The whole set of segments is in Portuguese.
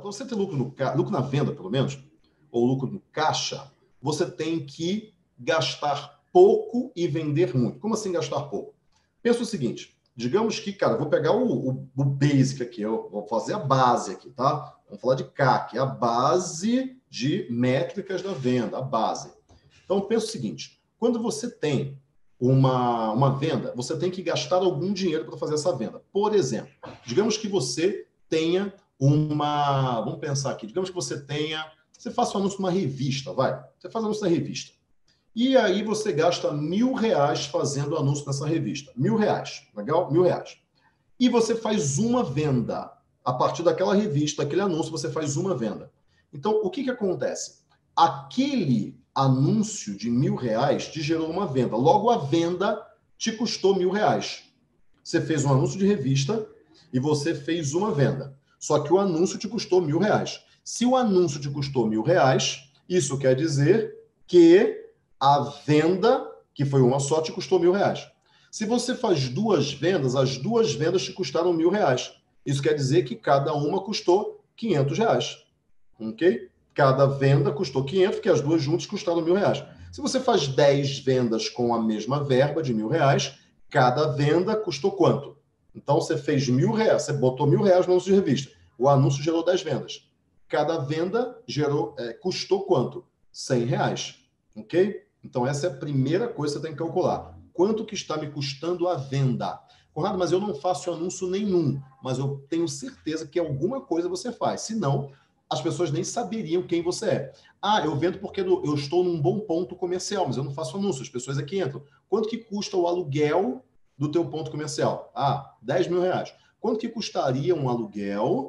você ter lucro, lucro na venda, pelo menos, ou lucro no caixa, você tem que gastar pouco e vender muito. Como assim gastar pouco? Pensa o seguinte, digamos que, cara, vou pegar o basic aqui, eu vou fazer a base aqui, tá? Vamos falar de CAC, a base de métricas da venda, a base. Então, pensa o seguinte, quando você tem uma venda, você tem que gastar algum dinheiro para fazer essa venda. Por exemplo, digamos que você tenha vamos pensar aqui, digamos que você faça um anúncio numa revista, vai. Você faz anúncio na revista. E aí você gasta R$1.000 fazendo anúncio nessa revista. R$1.000, legal? R$1.000. E você faz uma venda. A partir daquela revista, daquele anúncio, você faz uma venda. Então, o que acontece? Aquele anúncio de R$1.000 te gerou uma venda. Logo, a venda te custou R$1.000. Você fez um anúncio de revista e você fez uma venda. Só que o anúncio te custou R$1.000. Se o anúncio te custou R$1.000, isso quer dizer que a venda, que foi uma só, te custou R$1.000. Se você faz duas vendas, as duas vendas te custaram R$1.000. Isso quer dizer que cada uma custou R$500. Ok? Cada venda custou 500, porque as duas juntas custaram R$1.000. Se você faz 10 vendas com a mesma verba de R$1.000, cada venda custou quanto? Então, você fez R$1.000, você botou R$1.000 no anúncio de revista. O anúncio gerou 10 vendas. Cada venda custou quanto? R$100. Ok? Então, essa é a primeira coisa que você tem que calcular. Quanto que está me custando a venda? Conrado, mas eu não faço anúncio nenhum, mas eu tenho certeza que alguma coisa você faz. Se não, as pessoas nem saberiam quem você é. Ah, eu vendo porque eu estou num bom ponto comercial, mas eu não faço anúncio, as pessoas aqui entram. Quanto que custa o aluguel do teu ponto comercial? Ah, R$10.000. Quanto que custaria um aluguel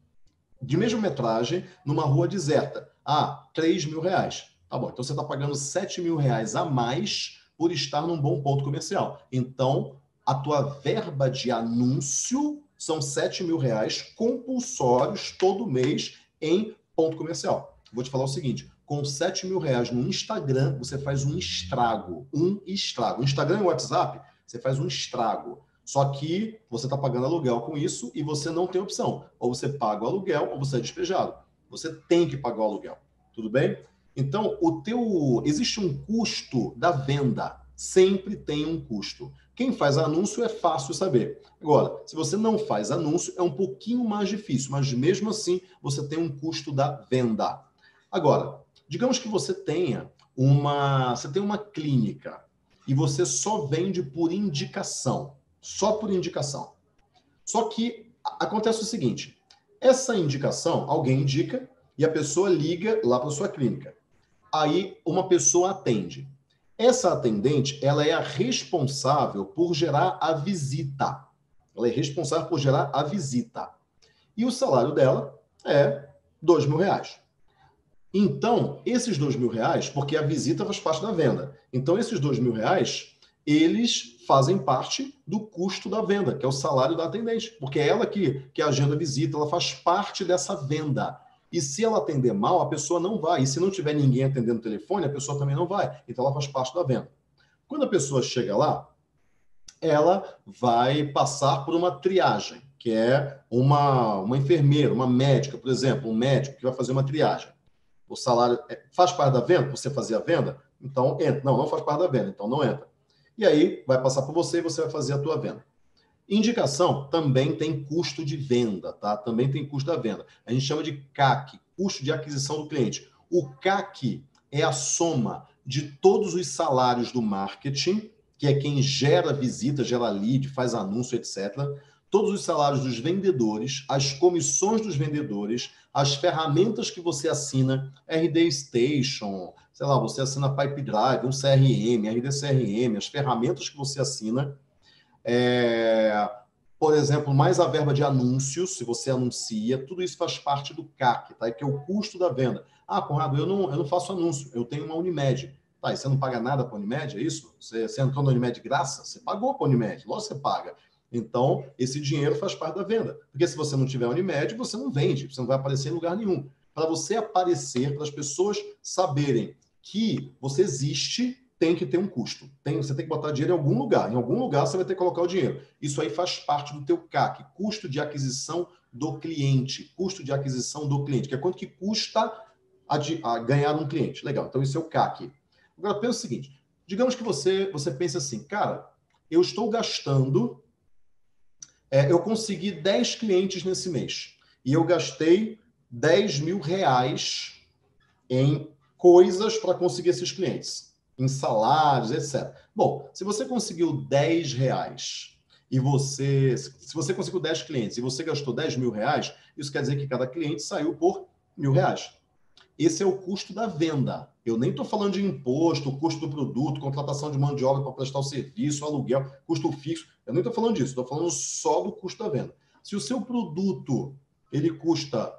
de mesma metragem numa rua deserta? Ah, R$3.000. Tá bom, então você está pagando R$7.000 a mais por estar num bom ponto comercial. Então, a tua verba de anúncio são R$7.000 compulsórios todo mês em ponto comercial. Vou te falar o seguinte, com R$7.000 no Instagram, você faz um estrago. Um estrago. No Instagram e WhatsApp, você faz um estrago. Só que você está pagando aluguel com isso e você não tem opção. Ou você paga o aluguel ou você é despejado. Você tem que pagar o aluguel. Tudo bem? Então, existe um custo da venda. Sempre tem um custo. Quem faz anúncio é fácil saber. Agora, se você não faz anúncio, é um pouquinho mais difícil, mas mesmo assim, você tem um custo da venda. Agora, digamos que você tenha uma clínica e você só vende por indicação. Só por indicação. Só que acontece o seguinte, essa indicação, alguém indica e a pessoa liga lá para sua clínica. Aí uma pessoa atende. Essa atendente, ela é a responsável por gerar a visita. Ela é responsável por gerar a visita. E o salário dela é R$2.000. Então, esses R$2.000, porque a visita faz parte da venda. Então, esses R$2.000, eles fazem parte do custo da venda, que é o salário da atendente. Porque é ela que agenda a visita, ela faz parte dessa venda. E se ela atender mal, a pessoa não vai. E se não tiver ninguém atendendo o telefone, a pessoa também não vai. Então, ela faz parte da venda. Quando a pessoa chega lá, ela vai passar por uma triagem, que é uma enfermeira, uma médica, por exemplo, um médico que vai fazer uma triagem. O salário faz parte da venda? Você fazia a venda? Então, entra. Não faz parte da venda, então não entra. E aí, vai passar por você e você vai fazer a tua venda. Indicação também tem custo de venda, tá? Também tem custo da venda. A gente chama de CAC, custo de aquisição do cliente. O CAC é a soma de todos os salários do marketing, que é quem gera visita, gera lead, faz anúncio, etc. Todos os salários dos vendedores, as comissões dos vendedores, as ferramentas que você assina, RD Station, sei lá, você assina Pipedrive, um CRM, RD CRM, as ferramentas que você assina, por exemplo, mais a verba de anúncios, se você anuncia, tudo isso faz parte do CAC, tá? Que é o custo da venda. Ah, Conrado, eu não faço anúncio, eu tenho uma Unimed. Tá, e você não paga nada para a Unimed, é isso? Você entrou na Unimed de graça? Você pagou para a Unimed, logo você paga. Então, esse dinheiro faz parte da venda. Porque se você não tiver Unimed, você não vende, você não vai aparecer em lugar nenhum. Para você aparecer, para as pessoas saberem que você existe, tem que ter um custo. Você tem que botar dinheiro em algum lugar. Em algum lugar você vai ter que colocar o dinheiro. Isso aí faz parte do teu CAC, custo de aquisição do cliente. Custo de aquisição do cliente, que é quanto que custa a ganhar um cliente. Legal, então isso é o CAC. Agora, pensa o seguinte, digamos que você pense assim, cara, eu estou gastando, eu consegui 10 clientes nesse mês, e eu gastei 10 mil reais em coisas para conseguir esses clientes, em salários, etc. Bom, se você conseguiu 10 reais se você conseguiu 10 clientes e você gastou 10 mil reais, isso quer dizer que cada cliente saiu por R$ 1.000. Esse é o custo da venda. Eu nem estou falando de imposto, custo do produto, contratação de mão de obra para prestar o serviço, aluguel, custo fixo. Eu nem estou falando disso. Estou falando só do custo da venda. Se o seu produto ele custa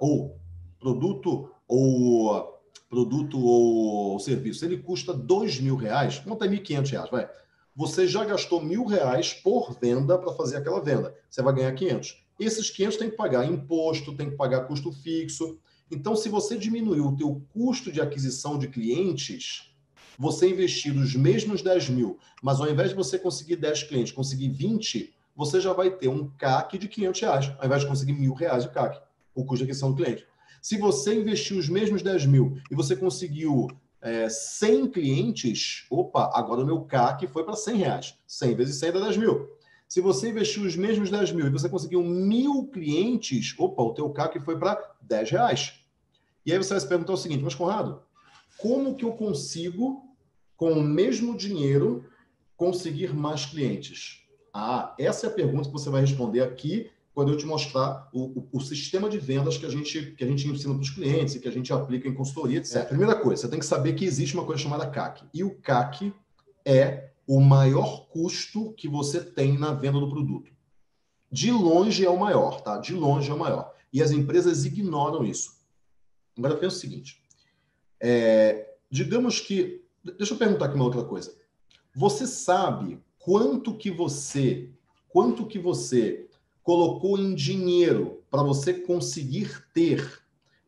produto ou serviço, ele custa R$ 2.000, conta R$ 1.500, vai. Você já gastou R$ 1.000 por venda para fazer aquela venda. Você vai ganhar 500. Esses 500 tem que pagar imposto, tem que pagar custo fixo. Então, se você diminuir o teu custo de aquisição de clientes, você investir os mesmos 10 mil, mas ao invés de você conseguir 10 clientes, conseguir 20, você já vai ter um CAC de R$ 500, ao invés de conseguir R$ 1.000 de CAC, o custo de aquisição do cliente. Se você investiu os mesmos 10 mil e você conseguiu 100 clientes, opa, agora o meu CAC foi para R$ 100. 100 vezes 100 dá 10 mil. Se você investiu os mesmos 10 mil e você conseguiu 1.000 clientes, opa, o teu CAC foi para R$ 10. E aí você vai se perguntar o seguinte, mas Conrado, como que eu consigo, com o mesmo dinheiro, conseguir mais clientes? Essa é a pergunta que você vai responder aqui quando eu te mostrar o sistema de vendas que a gente ensina para os clientes e que a gente aplica em consultoria, etc. Primeira coisa, você tem que saber que existe uma coisa chamada CAC. E o CAC é o maior custo que você tem na venda do produto. De longe é o maior, tá? De longe é o maior. E as empresas ignoram isso. Agora pensa o seguinte, digamos que... Deixa eu perguntar aqui uma outra coisa. Você sabe quanto que você colocou em dinheiro para você conseguir ter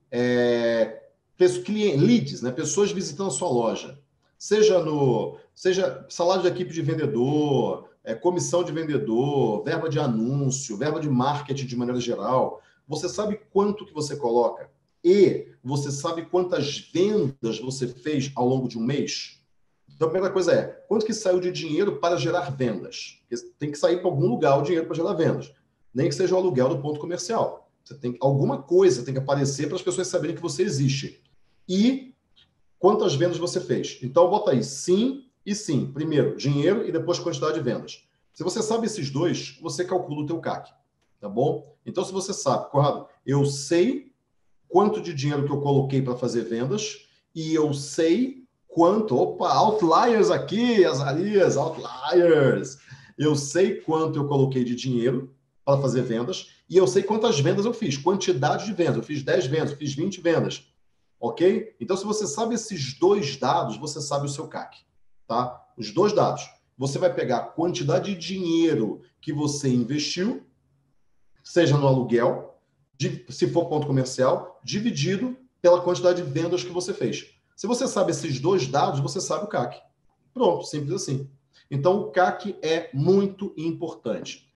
leads, né? Pessoas visitando a sua loja? Seja salário de equipe de vendedor, comissão de vendedor, verba de anúncio, verba de marketing de maneira geral. Você sabe quanto que você coloca? E você sabe quantas vendas você fez ao longo de um mês? Então, a primeira coisa é, quanto que saiu de dinheiro para gerar vendas? Porque tem que sair para algum lugar o dinheiro para gerar vendas. Nem que seja o aluguel do ponto comercial. Alguma coisa tem que aparecer para as pessoas saberem que você existe. E quantas vendas você fez? Então, bota aí sim e sim. Primeiro, dinheiro e depois quantidade de vendas. Se você sabe esses dois, você calcula o teu CAC. Tá bom? Então, se você sabe, Conrado, eu sei quanto de dinheiro que eu coloquei para fazer vendas e eu sei quanto... Opa, outliers aqui, Azarias, outliers. Eu sei quanto eu coloquei de dinheiro para fazer vendas e eu sei quantas vendas eu fiz, quantidade de vendas. Eu fiz 10 vendas, eu fiz 20 vendas. Ok? Então, se você sabe esses dois dados, você sabe o seu CAC. Tá? Os dois dados. Você vai pegar a quantidade de dinheiro que você investiu, seja no aluguel, se for ponto comercial, dividido pela quantidade de vendas que você fez. Se você sabe esses dois dados, você sabe o CAC. Pronto, simples assim. Então, o CAC é muito importante.